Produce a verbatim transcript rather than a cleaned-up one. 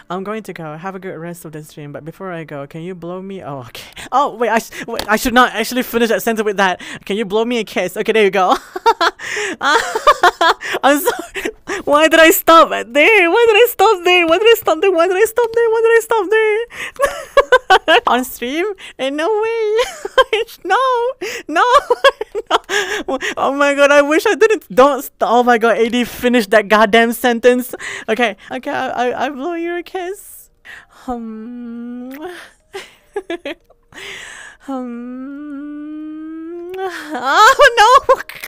I'm going to go. Have a good rest of the stream. But before I go, can you blow me? Oh, okay. Oh, wait. I, sh wait, I should not actually finish that sentence with that. Can you blow me a kiss? Okay, there you go. I'm sorry. Why did I stop there? Why did I stop there? Why did I stop there? Why did I stop there? Why did I stop there? On stream? In no way. no. No. no. Oh my god, I wish I didn't. Don't stop. Oh my god, Aydee, finish that goddamn sentence. Okay, okay, I, I, I blow you a kiss. Um. um. Oh no.